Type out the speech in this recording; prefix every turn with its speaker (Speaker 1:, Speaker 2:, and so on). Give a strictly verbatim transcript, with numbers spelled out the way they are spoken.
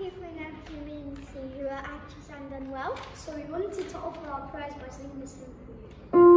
Speaker 1: people in our community who are anxious and unwell, so we wanted to offer our prize by singing this song for you.